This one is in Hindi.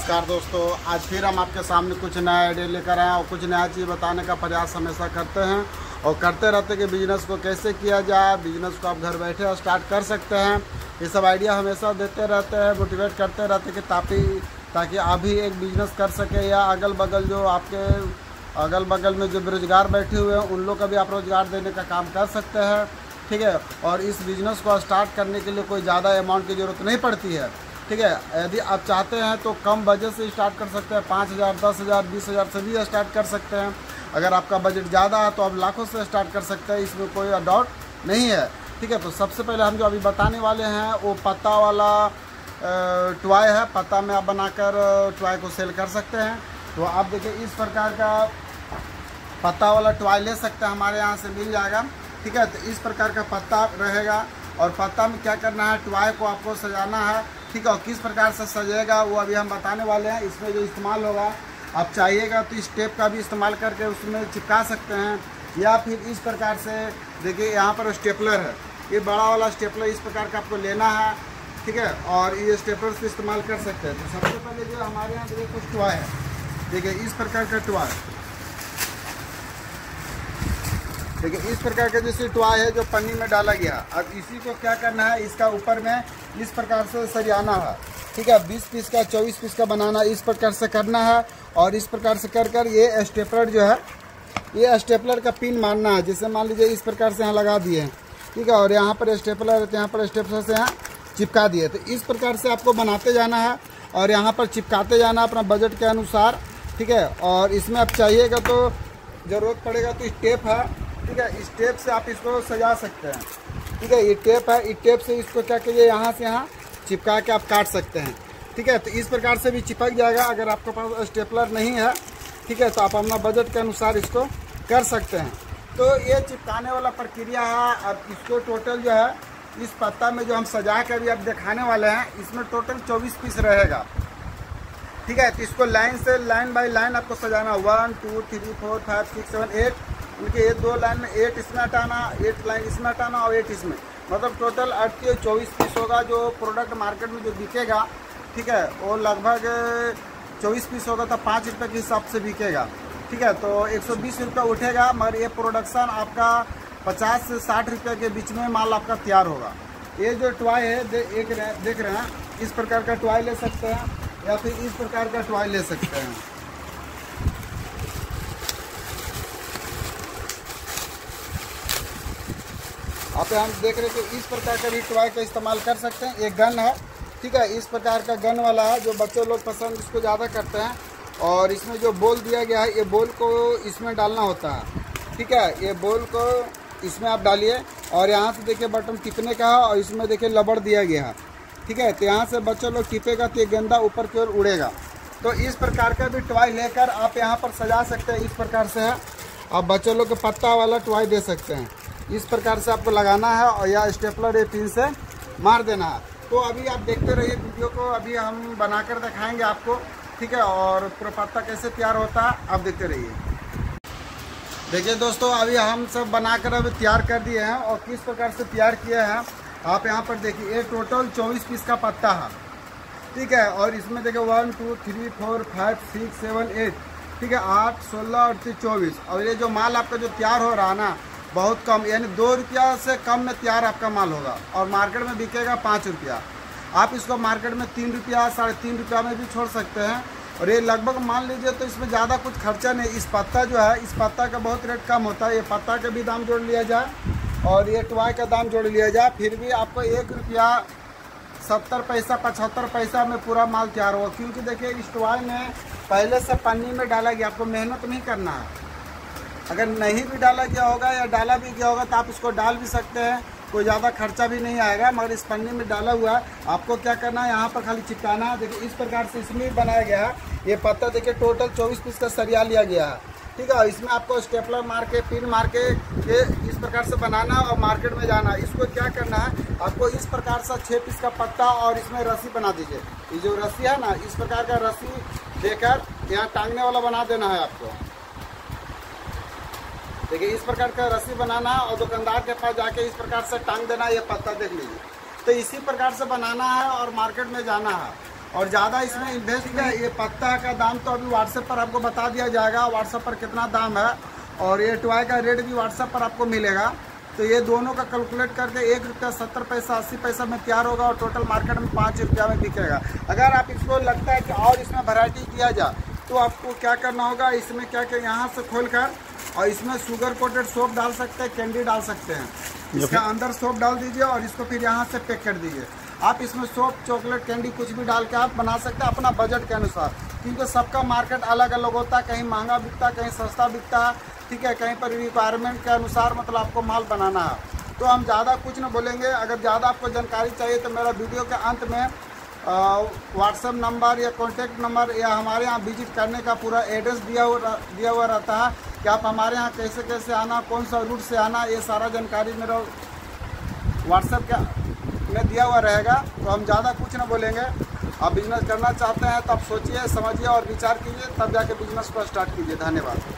नमस्कार दोस्तों, आज फिर हम आपके सामने कुछ नया आइडिया लेकर आए और कुछ नया चीज़ बताने का प्रयास हमेशा करते हैं और करते रहते कि बिज़नेस को कैसे किया जाए, बिज़नेस को आप घर बैठे स्टार्ट कर सकते हैं। ये सब आइडिया हमेशा देते रहते हैं, मोटिवेट करते रहते हैं कि ताकि आप भी एक बिज़नेस कर सके या अगल बगल में जो बेरोजगार बैठे हुए हैं उन लोग का भी आप रोज़गार देने का काम कर सकते हैं। ठीक है, और इस बिज़नेस को स्टार्ट करने के लिए कोई ज़्यादा अमाउंट की ज़रूरत नहीं पड़ती है। ठीक है, यदि आप चाहते हैं तो कम बजट से स्टार्ट कर सकते हैं। 5,000, 10,000, 20,000 से भी स्टार्ट कर सकते हैं। अगर आपका बजट ज़्यादा है तो आप लाखों से स्टार्ट कर सकते हैं, इसमें कोई डाउट नहीं है। ठीक है, तो सबसे पहले हम जो अभी बताने वाले हैं वो पत्ता वाला टॉय है। पत्ता में आप बनाकर टॉय को सेल कर सकते हैं। तो आप देखिए, इस प्रकार का पत्ता वाला टॉय ले सकते हैं, हमारे यहाँ से मिल जाएगा। ठीक है, तो इस प्रकार का पत्ता रहेगा और पत्ता में क्या करना है, टॉय को आपको सजाना है। ठीक है, और किस प्रकार से सजेगा वो अभी हम बताने वाले हैं। इसमें जो इस्तेमाल होगा, आप चाहिएगा तो इस टेप का भी इस्तेमाल करके उसमें चिपका सकते हैं, या फिर इस प्रकार से देखिए यहाँ पर स्टेपलर है, ये बड़ा वाला स्टेपलर इस प्रकार का आपको लेना है। ठीक है, और ये स्टेपलर से इस्तेमाल कर सकते हैं। तो सबसे पहले जो हमारे यहाँ देखिए कुछ टॉय है, देखिए इस प्रकार का टॉय, देखिए इस प्रकार का जैसे टॉय है जो पन्नी में डाला गया। अब इसी को क्या करना है, इसका ऊपर में इस प्रकार से सरियाना है। ठीक है, 20 पीस का 24 पीस का बनाना, इस प्रकार से करना है। और इस प्रकार से कर ये स्टेपलर जो है, ये स्टेपलर का पिन मारना है। जैसे मान लीजिए इस प्रकार से यहाँ लगा दिए। ठीक है, और यहाँ पर स्टेपलर है तो यहाँ पर स्टेपलर से यहाँ चिपका दिए। तो इस प्रकार से आपको बनाते जाना है और यहाँ पर चिपकाते जाना अपना बजट के अनुसार। ठीक है, और इसमें आप चाहिएगा तो ज़रूरत पड़ेगा तो टेप है। ठीक है, इस टेप से आप इसको सजा सकते हैं। ठीक है, ये टेप है, इस टेप से इसको क्या करिए, यहाँ से यहाँ चिपका के आप काट सकते हैं। ठीक है, तो इस प्रकार से भी चिपक जाएगा। अगर आपके पास स्टेपलर नहीं है, ठीक है, तो आप अपना बजट के अनुसार इसको कर सकते हैं। तो ये चिपकाने वाला प्रक्रिया है। अब इसको टोटल जो है, इस पत्ता में जो हम सजा के अभी आप दिखाने वाले हैं, इसमें टोटल 24 पीस रहेगा। ठीक है, तो इसको लाइन से लाइन बाय लाइन आपको सजाना, 1 2 3 4 5 6 7 8, उनके ये 2 लाइन में 8 इसमें हटाना, 8 लाइन इसमें हटाना और 8 इसमें, मतलब टोटल 24 पीस होगा। जो प्रोडक्ट मार्केट में जो बिकेगा, ठीक है, वो लगभग 24 पीस होगा तो 5 रुपये के हिसाब से बिकेगा। ठीक है, तो 120 रुपये उठेगा, मगर ये प्रोडक्शन आपका 50 से 60 रुपये के बीच में माल आपका तैयार होगा। ये जो टॉय है देख रहे हैं, इस प्रकार का टॉय ले सकते हैं या फिर इस प्रकार का टॉय ले सकते हैं। आप हम देख रहे हैं कि इस प्रकार का भी टॉय का इस्तेमाल कर सकते हैं। ये गन है। ठीक है, इस प्रकार का गन वाला है जो बच्चे लोग पसंद इसको ज़्यादा करते हैं। और इसमें जो बॉल दिया गया है, ये बॉल को इसमें डालना होता है। ठीक है, ये बॉल को इसमें आप डालिए और यहाँ से देखिए बटन टिपने का है और इसमें देखिए रबड़ दिया गया है। ठीक है, तो यहाँ से बच्चे लोग टिपेगा तो ये गेंदा ऊपर की ओर उड़ेगा। तो इस प्रकार का भी टॉय लेकर आप यहाँ पर सजा सकते हैं। इस प्रकार से है, आप बच्चे लोग को पत्ता वाला टॉय दे सकते हैं। इस प्रकार से आपको लगाना है और या स्टेपलर या पिन से मार देना है। तो अभी आप देखते रहिए वीडियो को, अभी हम बनाकर दिखाएंगे आपको। ठीक है, और पूरा पत्ता कैसे तैयार होता है आप देखते रहिए। देखिए दोस्तों, अभी हम सब बनाकर अभी तैयार कर दिए हैं और किस प्रकार से तैयार किए हैं आप यहाँ पर देखिए। ये टोटल 24 पीस का पत्ता है। ठीक है, और इसमें देखिए 1 2 3 4 5 6 7 8, ठीक है, 8 16 और 24। और ये जो माल आपका जो तैयार हो रहा है ना, बहुत कम, यानी 2 रुपया से कम में तैयार आपका माल होगा और मार्केट में बिकेगा 5 रुपया। आप इसको मार्केट में 3 रुपया 3.5 रुपया में भी छोड़ सकते हैं। और ये लगभग मान लीजिए तो इसमें ज़्यादा कुछ खर्चा नहीं। इस पत्ता जो है, इस पत्ता का बहुत रेट कम होता है। ये पत्ता का भी दाम जोड़ लिया जाए और ये टॉय का दाम जोड़ लिया जाए, फिर भी आपको 1 रुपया 70 पैसा 75 पैसा में पूरा माल तैयार होगा। क्योंकि देखिए इस टॉय में पहले से पन्नी में डाला गया, आपको मेहनत नहीं करना है। अगर नहीं भी डाला गया होगा या डाला भी गया होगा तो आप इसको डाल भी सकते हैं, कोई ज़्यादा खर्चा भी नहीं आएगा। मगर इस पन्नी में डाला हुआ है, आपको क्या करना है, यहाँ पर खाली चिपकाना है। देखिए इस प्रकार से इसमें भी बनाया गया है। ये पत्ता देखिए टोटल 24 पीस का सरिया लिया गया है। ठीक है, इसमें आपको स्टेपलर मार के पिन मार के ये इस प्रकार से बनाना है और मार्केट में जाना है। इसको क्या करना है, आपको इस प्रकार से 6 पीस का पत्ता और इसमें रस्सी बना दीजिए। ये जो रस्सी है ना, इस प्रकार का रस्सी देकर यहाँ टांगने वाला बना देना है आपको। देखिए इस प्रकार का रस्सी बनाना और दुकानदार के पास जाके इस प्रकार से टांग देना। ये पत्ता देख लीजिए, तो इसी प्रकार से बनाना है और मार्केट में जाना है। और ज़्यादा इसमें इन्वेस्ट है। ये पत्ता का दाम तो अभी व्हाट्सएप पर आपको बता दिया जाएगा, व्हाट्सएप पर कितना दाम है, और ये टॉय का रेट भी व्हाट्सएप पर आपको मिलेगा। तो ये दोनों का कैलकुलेट करके 1 रुपया 70 पैसा 80 पैसा में तैयार होगा और टोटल मार्केट में 5 रुपया में बिकेगा। अगर आप इसको लगता है कि और इसमें वैरायटी किया जाए तो आपको क्या करना होगा, इसमें क्या क्या यहाँ से खोल कर और इसमें शुगर कोटेड सोप डाल सकते हैं, कैंडी डाल सकते हैं। इसका अंदर सोप डाल दीजिए और इसको फिर यहाँ से पैक कर दीजिए। आप इसमें सोप, चॉकलेट, कैंडी कुछ भी डाल के आप बना सकते हैं अपना बजट के अनुसार, क्योंकि सबका मार्केट अलग अलग होता है, कहीं महंगा बिकता है, कहीं सस्ता बिकता है, ठीक है, कहीं पर रिक्वायरमेंट के अनुसार मतलब आपको माल बनाना है। तो हम ज़्यादा कुछ न बोलेंगे। अगर ज़्यादा आपको जानकारी चाहिए तो मेरा वीडियो के अंत में व्हाट्सएप नंबर या कॉन्टैक्ट नंबर या हमारे यहाँ विजिट करने का पूरा एड्रेस दिया हुआ रहता है कि आप हमारे यहाँ कैसे कैसे आना, कौन सा रूट से आना, ये सारा जानकारी मेरा व्हाट्सएप में दिया हुआ रहेगा। तो हम ज़्यादा कुछ ना बोलेंगे। आप बिजनेस करना चाहते हैं तो आप सोचिए, समझिए और विचार कीजिए, तब जाके बिजनेस को स्टार्ट कीजिए। धन्यवाद।